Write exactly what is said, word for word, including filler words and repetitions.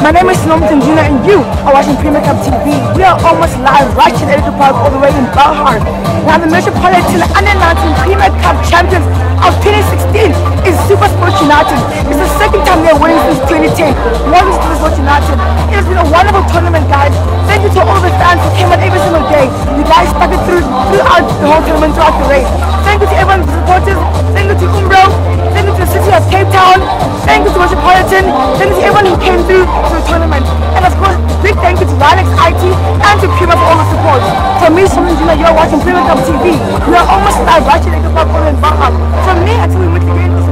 My name is Norman Junior and you are watching Premier Cup T V. We are almost live right in Edgar Park all the way in Belhar. Now the Metropolitan under nineteen Premier Cup champions of twenty sixteen is Super Sports United. It's the second time they're winning since twenty ten. Welcome to Super Sports United. It has been a wonderful tournament, guys. Thank you to all the fans who came out every single day. You guys stuck it through throughout the whole tournament, throughout the race. Thank you to everyone, the supporters. Thank you to Umbro. Thank you to the city of Cape Town. Thank you to Metropolitan. Thank you to everyone who came through to the tournament. And of course, big thank you to Linux I T and to Premier for all the support. From me, Norman Junior, you're watching Premier Cup T V. We are almost live right in Edgar Park in Baham. From me, until we meet again.